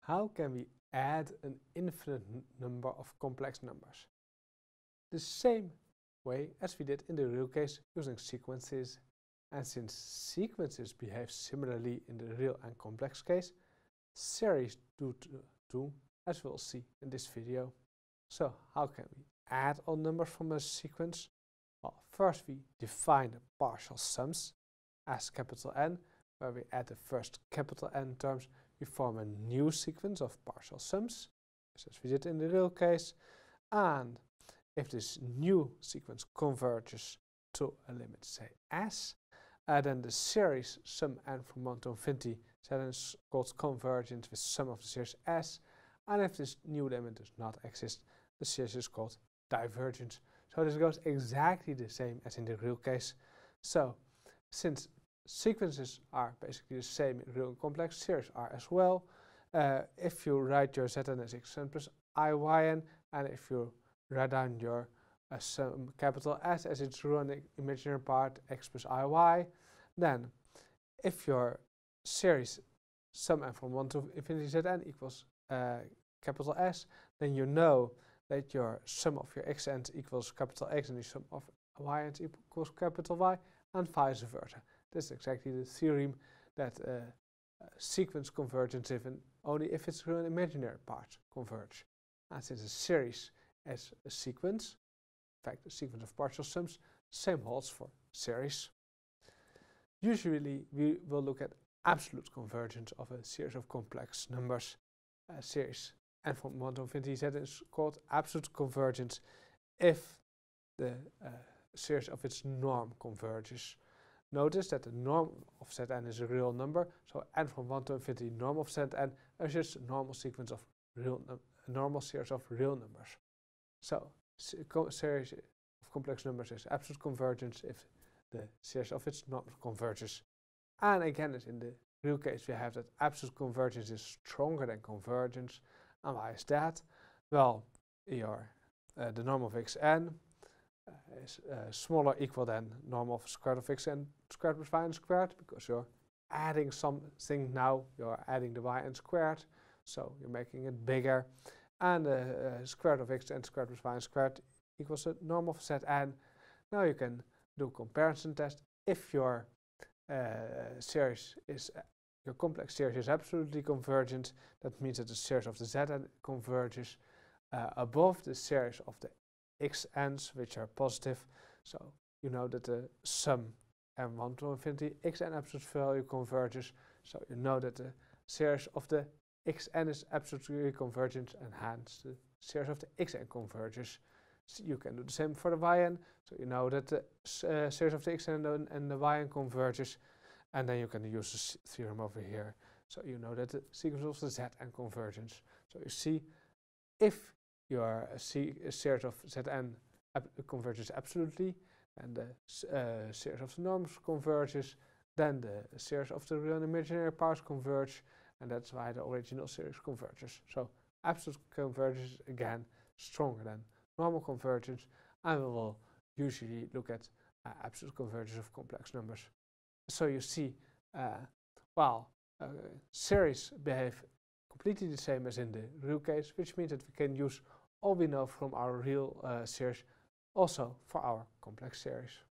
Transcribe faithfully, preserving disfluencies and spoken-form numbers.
How can we add an infinite number of complex numbers? The same way as we did in the real case using sequences. And since sequences behave similarly in the real and complex case, series do too, as we'll see in this video. So how can we add all numbers from a sequence? Well, first we define the partial sums as capital N, where we add the first capital N terms. We form a new sequence of partial sums, just as we did in the real case. And if this new sequence converges to a limit, say S, uh, then the series sum n from one to infinity is called convergence with sum of the series S. And if this new limit does not exist, the series is called divergence. So this goes exactly the same as in the real case. So since sequences are basically the same in real and complex, series are as well. Uh, if you write your Zn as xn plus iyn, and if you write down your uh, sum capital S as its real and imaginary part, x plus iy, then if your series sum n from one to infinity Zn equals uh, capital S, then you know that your sum of your xn's equals capital X and the sum ofyn's equals capital Y, and vice versa. This is exactly the theorem that uh, uh, sequence convergence even only if its real and imaginary parts converge. And since a series is a sequence, in fact a sequence of partial sums, same holds for series. Usually we will look at absolute convergence of a series of complex numbers. A series n from one to infinity Z is called absolute convergence if the uh, series of its norm converges. Notice that the norm of Zn is a real number, so n from one to infinity norm of Zn is just a normal sequence of real a normal series of real numbers. So series of complex numbers is absolute convergence if the series of its norm converges. And again, as in the real case, we have that absolute convergence is stronger than convergence. And why is that? Well, your uh, the norm of xn uh, is uh, smaller or equal than norm of square root of xn squared plus yn squared, because you're adding something now, you're adding the yn squared, so you're making it bigger. And the uh, square root of xn squared plus yn squared equals the norm of Zn. Now you can do a comparison test. If your uh, series is uh, your complex series is absolutely convergent, that means that the series of the Zn converges uh, above the series of the xn's, which are positive. So you know that the sum n one to infinity xn absolute value converges. So you know that the series of the xn is absolutely convergent, and hence the series of the xn converges. So you can do the same for the yn. So you know that the uh, series of the xn and, and the yn converges. And then you can use this theorem over here. So you know that the sequence of the Zn convergence. So you see, if your uh, series of Zn ab converges absolutely, and the uh, series of the norms converges, then the series of the real and imaginary parts converge, and that's why the original series converges. So absolute convergence is again stronger than normal convergence, and we will usually look at uh, absolute convergence of complex numbers. So you see, uh, well, uh, series behave completely the same as in the real case, which means that we can use all we know from our real uh, series also for our complex series.